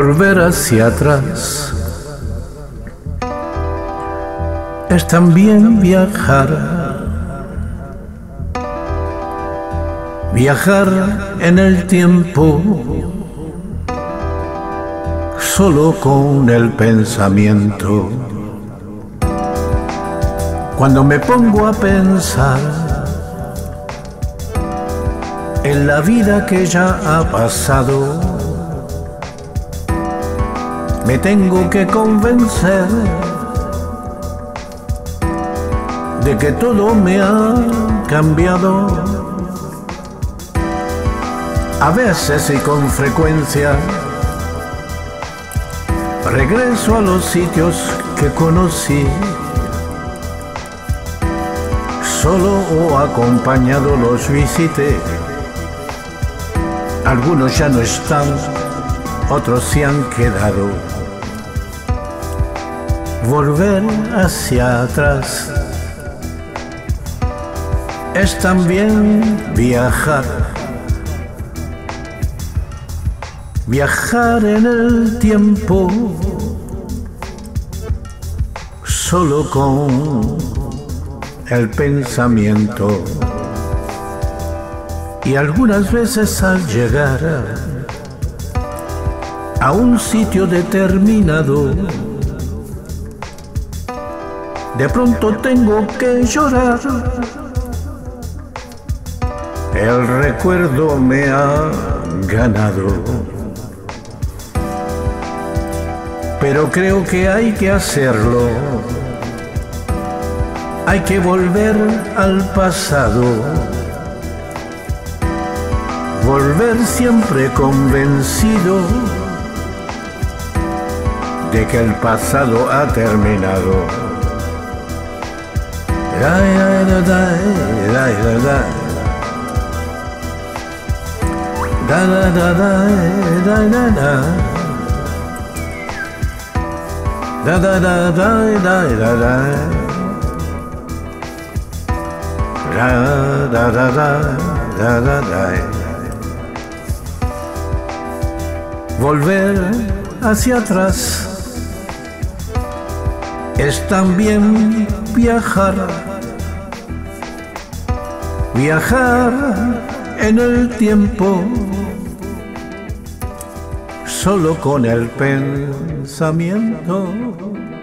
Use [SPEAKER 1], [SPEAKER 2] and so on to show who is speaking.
[SPEAKER 1] Volver hacia atrás es también viajar. Viajar en el tiempo solo con el pensamiento. Cuando me pongo a pensar en la vida que ya ha pasado, me tengo que convencer de que todo me ha cambiado. A veces y con frecuencia regreso a los sitios que conocí, solo o acompañado los visité. Algunos ya no están, otros se han quedado. Volver hacia atrás es también viajar. Viajar en el tiempo solo con el pensamiento. Y algunas veces al llegar a un sitio determinado, de pronto tengo que llorar. El recuerdo me ha ganado, pero creo que hay que hacerlo. Hay que volver al pasado, volver siempre convencido de que el pasado ha terminado. Volver hacia atrás es también viajar. Viajar en el tiempo solo con el pensamiento.